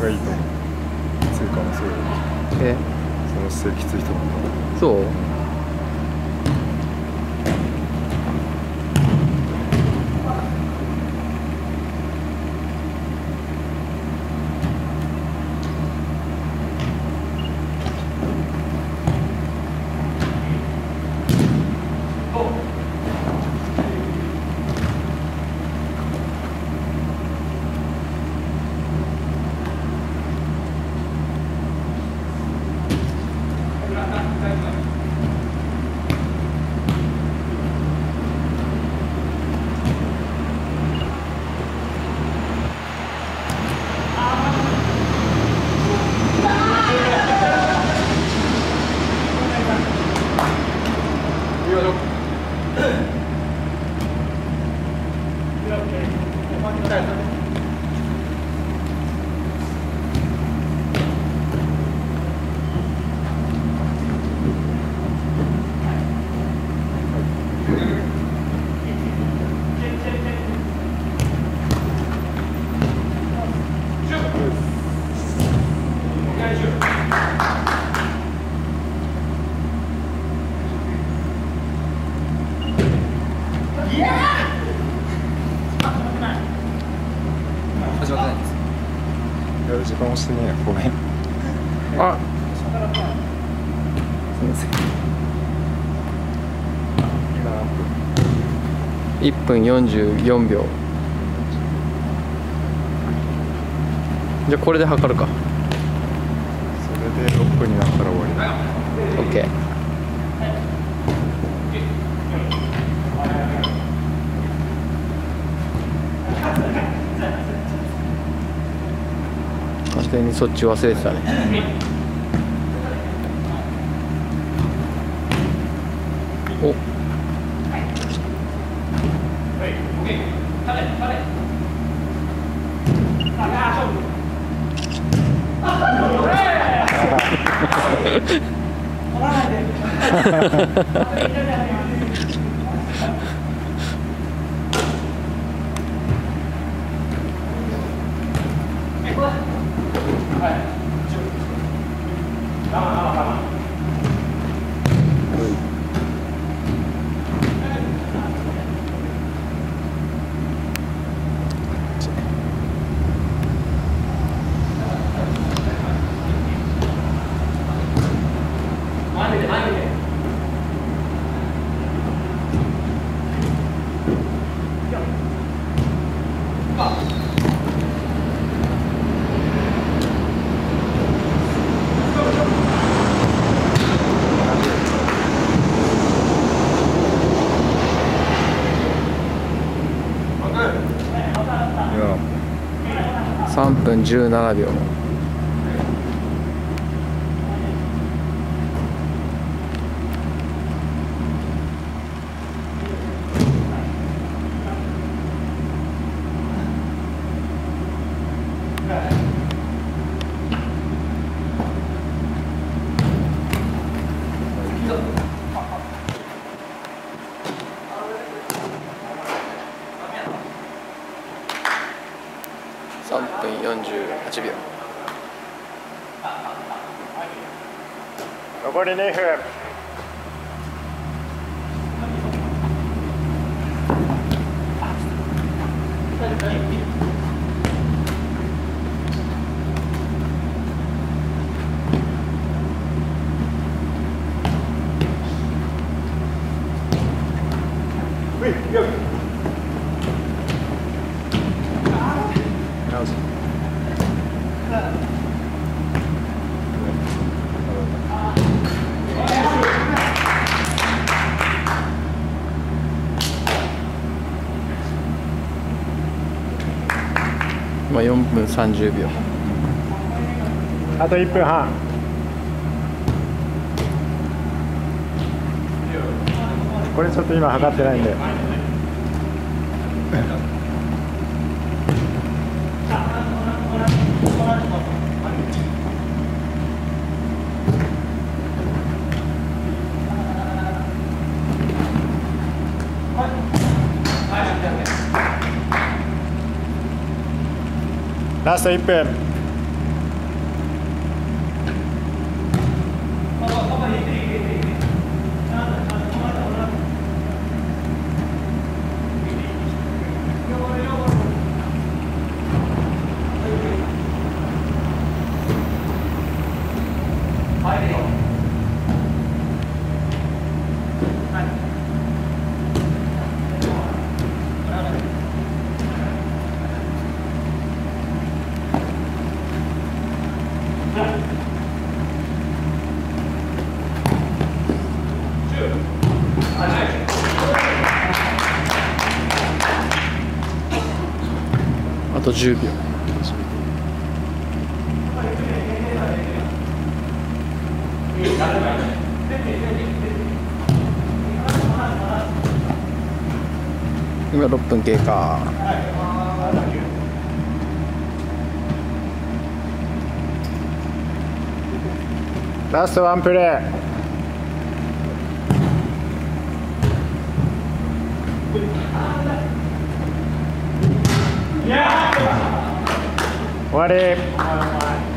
がいいと思う。追加もそうよ。その姿勢きつい人もそう。 始まってないんです。 いや時間押してねえよ、ごめん。 あ、すみません。 今何分 1分44秒。じゃあこれで測るか。 それで6分になったら終わりだ。 OK。完全にそっち忘れてたね。お、3分17秒。3分48秒。 残り2分。 今4分30秒。 あと1分半。これちょっと今測ってないんで。ラスト1分。 あと10秒。今6分経過。 ラストワンプレー。終わり。